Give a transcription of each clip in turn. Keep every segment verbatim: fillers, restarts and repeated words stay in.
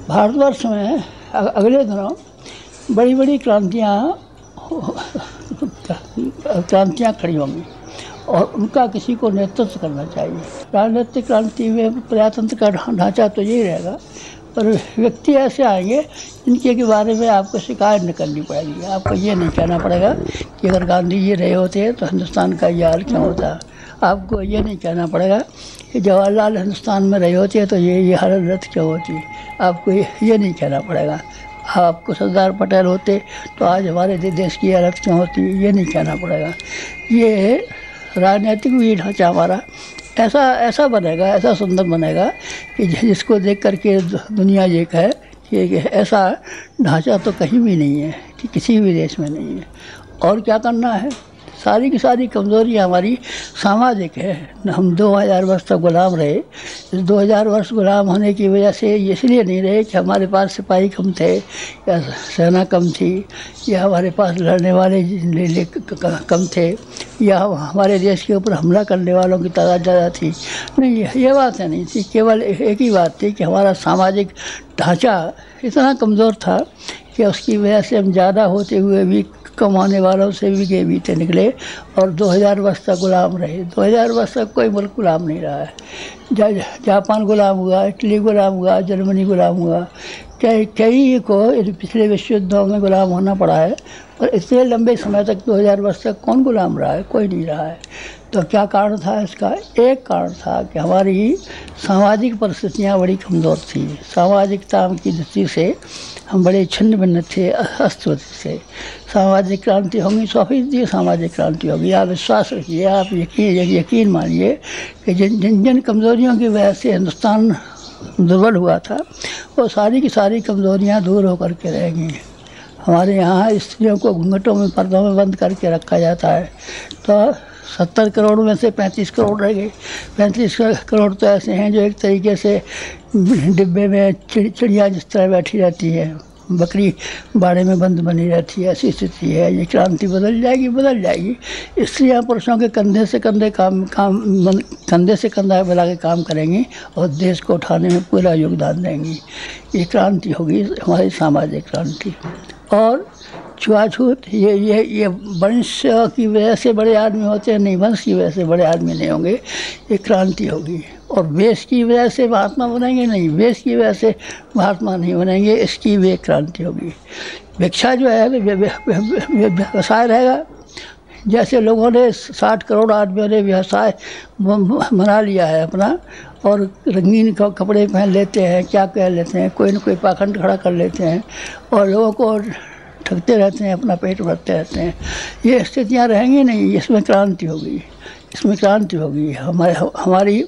भारतवर्ष में अगले दिनों बड़ी बड़ी क्रांतियाँ क्रांतियाँ खड़ी होंगी और उनका किसी को नेतृत्व करना चाहिए। राजनीतिक क्रांति में प्रजातंत्र का ढांचा तो यही रहेगा, पर व्यक्ति ऐसे आएंगे जिनके के बारे में आपको शिकायत न करनी पड़ेगी। आपको ये नहीं कहना पड़ेगा कि अगर गांधी जी रहे होते तो हिंदुस्तान का ये हाल क्यों होता। आपको ये नहीं कहना पड़ेगा कि जवाहरलाल हिंदुस्तान में रहे होते तो ये ये हालत क्यों होती। आपको ये, ये नहीं कहना पड़ेगा। आपको सरदार पटेल होते तो आज हमारे देश की हालत क्यों होती, ये नहीं कहना पड़ेगा। ये राजनीतिक भी ढांचा हमारा ऐसा ऐसा बनेगा, ऐसा सुंदर बनेगा कि जिसको देख करके दुनिया ये कहे कि ऐसा ढांचा तो कहीं भी नहीं है, कि किसी भी देश में नहीं है। और क्या करना है, सारी की सारी कमज़ोरी हमारी सामाजिक है। हम दो हज़ार वर्ष तक गुलाम रहे। इस दो हज़ार वर्ष गुलाम होने की वजह से इसलिए नहीं रहे कि हमारे पास सिपाही कम थे या सेना कम थी या हमारे पास लड़ने वाले कम थे या हमारे देश के ऊपर हमला करने वालों की तादाद ज़्यादा थी। नहीं, ये बात नहीं थी। केवल एक ही बात थी कि हमारा सामाजिक ढांचा इतना कमज़ोर था कि उसकी वजह से हम ज़्यादा होते हुए भी कमाने वालों से भी के बीते निकले और दो हज़ार वर्ष तक गुलाम रहे। दो हज़ार वर्ष तक कोई मुल्क गुलाम नहीं रहा है। जा, जापान गुलाम हुआ, इटली गुलाम हुआ, जर्मनी गुलाम हुआ, कई कई को पिछले विश्व युद्धों में गुलाम होना पड़ा है। और इतने लंबे समय तक दो हज़ार वर्ष तक कौन गुलाम रहा है, कोई नहीं रहा है। तो क्या कारण था इसका? एक कारण था कि हमारी सामाजिक परिस्थितियाँ बड़ी कमज़ोर थी। सामाजिकता की दृष्टि से हम बड़े छिन्न भिन्न थे, अस्वस्थ थे। सामाजिक क्रांति होगी, सौ फीसदी सामाजिक क्रांति होगी। आप विश्वास रखिए, आप यकीन यकीन मानिए कि जिन जिन जिन कमज़ोरियों की वजह से हिंदुस्तान दुर्बल हुआ था वो सारी की सारी कमज़ोरियाँ दूर होकर के रहेंगी। हमारे यहाँ स्त्रियों को घूंघटों में, पर्दों में बंद करके रखा जाता है। तो सत्तर करोड़ में से पैंतीस करोड़ रह गए। पैंतीस करोड़ तो ऐसे हैं जो एक तरीके से डिब्बे में चिड़ चिड़िया जिस तरह बैठी रहती है, बकरी बाड़े में बंद बनी रहती है, ऐसी स्थिति है। ये क्रांति बदल जाएगी, बदल जाएगी। स्त्रियाँ पुरुषों के कंधे से कंधे काम काम कंधे से कंधा मिला के काम करेंगी और देश को उठाने में पूरा योगदान देंगी। ये क्रांति होगी हमारी सामाजिक क्रांति। और छुआछूत, ये ये ये वंश की वजह से बड़े आदमी होते हैं, नहीं, वंश की वजह से बड़े आदमी नहीं होंगे। ये क्रांति होगी। और वेश की वजह से महात्मा बनेंगे, नहीं, वेश की वजह से महात्मा नहीं बनेंगे। इसकी भी एक क्रांति होगी। भिक्षा जो है व्यवसाय रहेगा। जैसे लोगों ने साठ करोड़ आदमियों ने व्यवसाय बना लिया है अपना और रंगीन कपड़े पहन लेते हैं, क्या कह लेते हैं, कोई न कोई पाखंड खड़ा कर लेते हैं और लोगों को ठगते रहते हैं, अपना पेट भरते रहते हैं। ये स्थितियाँ रहेंगी नहीं। इसमें क्रांति होगी, इसमें क्रांति होगी। हमारे हमारी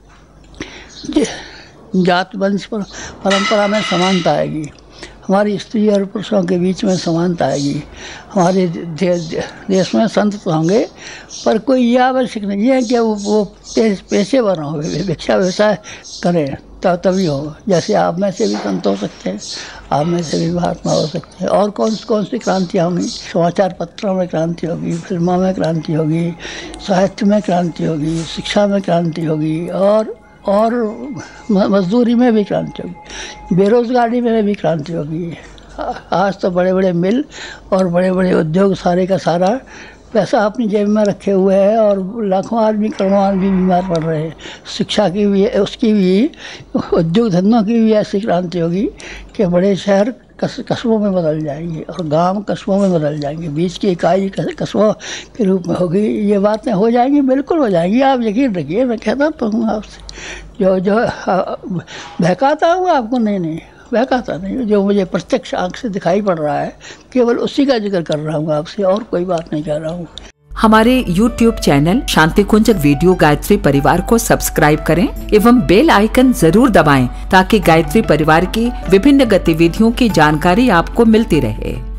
जात वंश पर परंपरा में समानता आएगी। हमारी स्त्री और पुरुषों के बीच में समानता आएगी। हमारे दे, दे, देश में संत तो होंगे, पर कोई यह आवश्यक नहीं है कि वो, वो पेशेवर हों, भिक्षा व्यवसाय करें तो तभी हो। जैसे आप में से भी संत हो सकते हैं, आप में से भी महात्मा हो सकते हैं। और कौन कौन सी क्रांतियाँ होंगी? समाचार पत्रों में क्रांति होगी, फिल्मों में क्रांति होगी, साहित्य में क्रांति होगी, शिक्षा में क्रांति होगी और और मजदूरी में भी क्रांति होगी, बेरोज़गारी में भी क्रांति होगी। आज तो बड़े बड़े मिल और बड़े बड़े उद्योग सारे का सारा पैसा अपनी जेब में रखे हुए हैं और लाखों आदमी, करोड़ों आदमी बीमार पड़ रहे हैं। शिक्षा की भी, उसकी भी, उद्योग धंधों की भी ऐसी क्रांति होगी कि बड़े शहर कस, कस्बों में बदल जाएंगे और गांव कस्बों में बदल जाएंगे। बीच की इकाई कस्बों के रूप में होगी। ये बातें हो जाएंगी, बिल्कुल हो जाएंगी। आप यकीन रखिए, मैं कहता तो हूँ आपसे। जो जो बहकाता हूँ आपको, नहीं नहीं बहकाता नहीं, जो मुझे प्रत्यक्ष आँख से दिखाई पड़ रहा है केवल उसी का जिक्र कर रहा हूँ आपसे, और कोई बात नहीं कह रहा हूँ। हमारे YouTube channel Shanti Kunj video Gayatri Parivar को सब्सक्राइब करें एवं बेल आइकन जरूर दबाएं ताकि गायत्री परिवार की विभिन्न गतिविधियों की जानकारी आपको मिलती रहे।